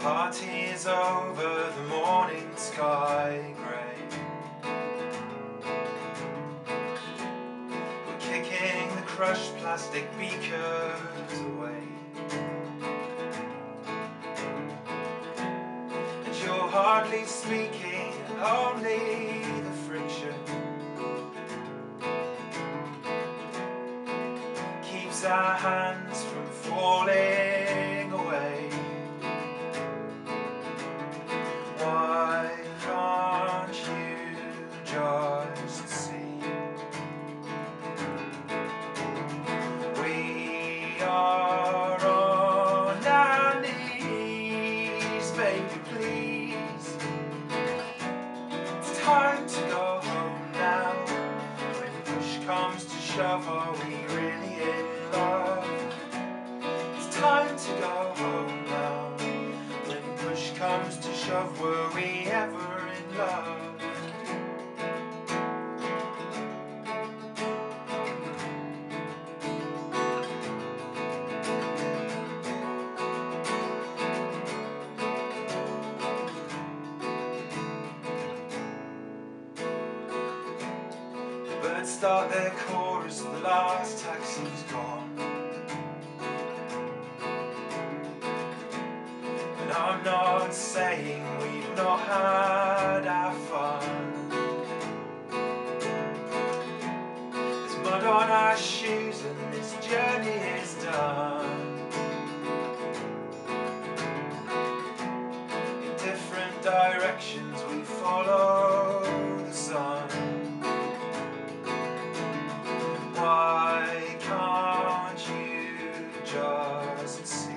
Party is over, the morning sky grey. We're kicking the crushed plastic beakers away, and you're hardly speaking, only the friction keeps our hands from falling away. Why can't you just see? We are on our knees, baby, please. It's time to go home now. When push comes to shove, are we really in love? It's time to go home now. When push comes to shove, were we ever in love? The birds start their chorus, the last taxi's gone. And I'm not saying we've not had our fun. There's mud on our shoes and this journey is done. In different directions we follow the sun. Why can't you just see?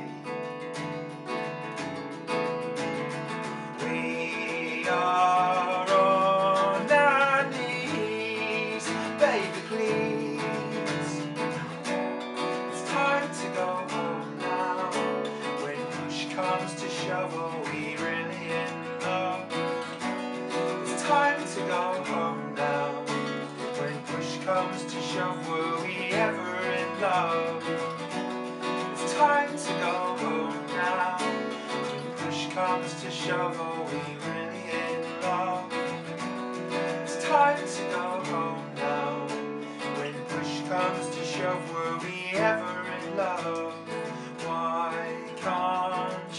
We are on our knees, baby, please. It's time to go home now. When push comes to shove, are we really in love? It's time to go home now. When push comes to shove, were we ever in love? It's time to go home now. When push comes to shove, are we really in love? It's time to go home now. When push comes to shove, were we ever in love? Why can't